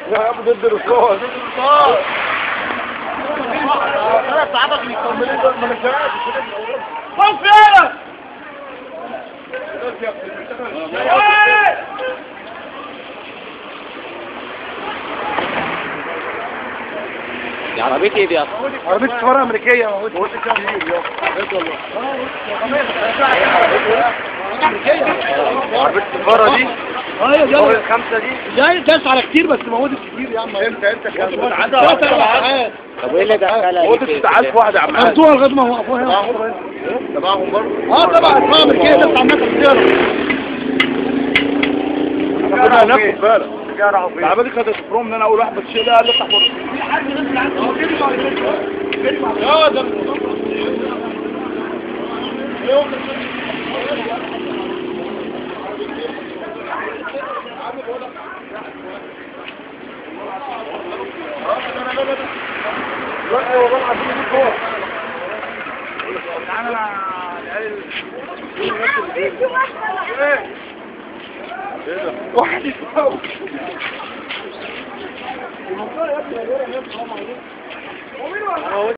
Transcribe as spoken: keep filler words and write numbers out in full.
يا ابو ضد الرصاص ثلاث صعبك مكملين دول ملكات صف يلا دي عربية ايه دي اصلا؟ عربية سفارة أمريكية موجودة موجودة كتير عربية السفارة دي ايوه دي الخمسة دي جاي داس على كتير بس موجود كتير يا عم. انت انت كام طب وايه اللي دخلها؟ موجود ستة آلاف واحد يا عم عادل خدوها لغايه ما وقفوها هنا. تبعهم برضه اه طبعا اسمها امريكيه داس على الناس كتير. انا هناخد بالك العربية دي خدت بروم ان انا اول واحد بتشيلها قال لي افتح فرصة يا ده واحد يساوي